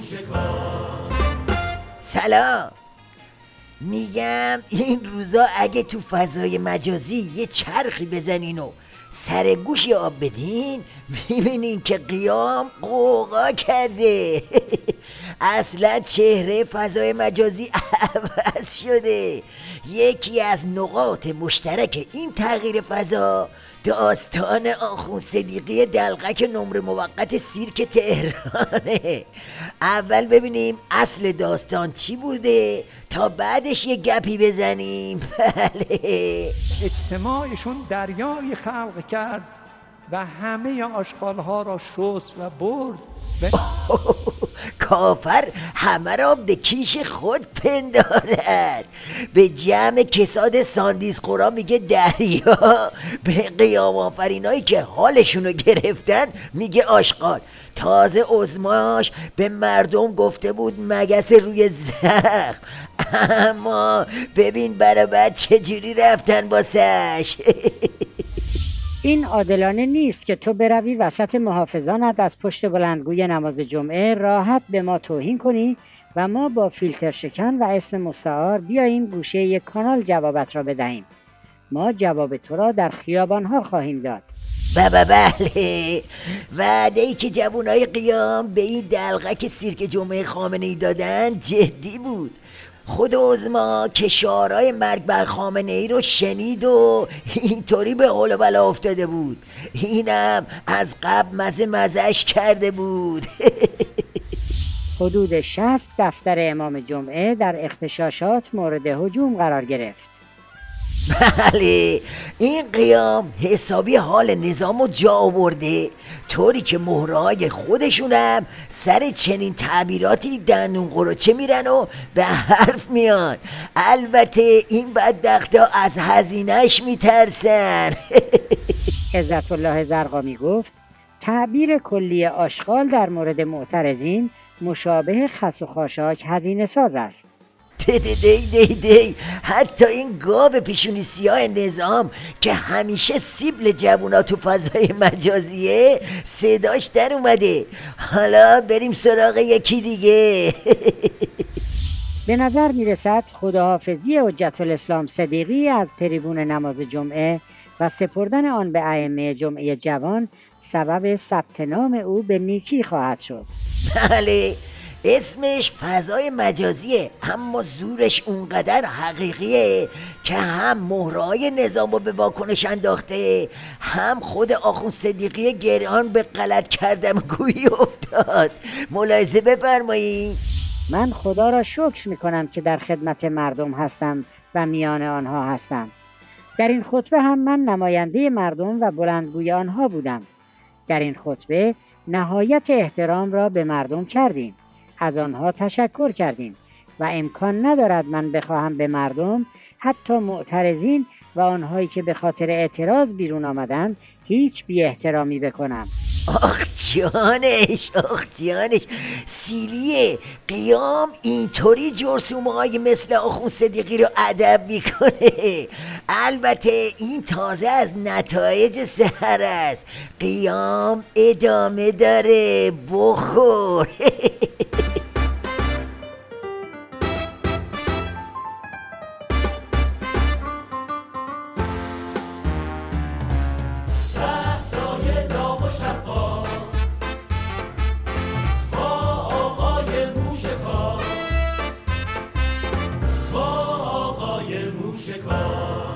سلام. میگم این روزا اگه تو فضای مجازی یه چرخی بزنین و سر گوشی آب بدین میبینین که قیام قوقا کرده. اصلا چهره فضای مجازی عوض شده. یکی از نقاط مشترک این تغییر فضا داستان آخوند صدیقی دلقک نمره موقت سیرک تهرانه. اول ببینیم اصل داستان چی بوده تا بعدش یه گپی بزنیم. بله. اجتماعشون دریای خلق کرد و همه آشغالها را شست و برد. کافر همه را به کیش خود پندارد. به جمع کساد ساندیس خورا میگه دریا. به قیام آفرینایی که حالشونو گرفتن میگه آشغال. تازه عظماش به مردم گفته بود مگس روی زخم. اما ببین برای بعد چجوری رفتن باسش. این عادلانه نیست که تو بروی وسط محافظانت از پشت بلندگوی نماز جمعه راحت به ما توهین کنی و ما با فیلتر شکن و اسم مستعار بیاییم گوشه یک کانال جوابت را بدهیم. ما جواب تو را در خیابانها خواهیم داد. بله. وعده ای که جوانای قیام به این دلقک سیرک جمعه خامنه‌ای دادن جدی بود. خود عظما که شعارهای مرگ بر خامنه ای رو شنید و اینطوری به حول و بلا افتاده بود. اینم از قبل مزهش کرده بود. حدود 60 دفتر امام جمعه در اغتشاشات مورد هجوم قرار گرفت. بله. این قیام حسابی حال نظام رو جا آورده، طوری که مهرهای خودشونم سر چنین تعبیراتی دندون قروچه میرن و به حرف میان. البته این بدبختا از هزینهش میترسن. عزت الله زرقامی گفت تعبیر کلی آشغال در مورد معترضین مشابه خس و خاشاک هزینه ساز است. دی حتی این گاو پیشونی سیاه نظام که همیشه سیبل جوونا تو فضای مجازیه صداش در اومده. حالا بریم سراغ یکی دیگه. به نظر میرسد خداحافظی حجت الاسلام صدیقی از تریبون نماز جمعه و سپردن آن به ائمه جمعه جوان سبب ثبت نام او به نیکی خواهد شد. بله. اسمش فضای مجازیه اما زورش اونقدر حقیقیه که هم مهرهای نظام رو به واکنش انداخته، هم خود آخوند صدیقی گریان به غلط کردم گویی افتاد. ملاحظه بفرمایید. من خدا را شکر میکنم که در خدمت مردم هستم و میان آنها هستم. در این خطبه هم من نماینده مردم و بلندگوی آنها بودم. در این خطبه نهایت احترام را به مردم کردیم، از آنها تشکر کردیم و امکان ندارد من بخواهم به مردم، حتی معترضین و آنهایی که به خاطر اعتراض بیرون آمدند، هیچ بی احترامی بکنم. آخ جانش سیلیه. قیام اینطوری جرثومه های مثل آخوند صدیقی رو ادب میکنه. البته این تازه از نتایج سحر است. قیام ادامه داره. بخور. موشکار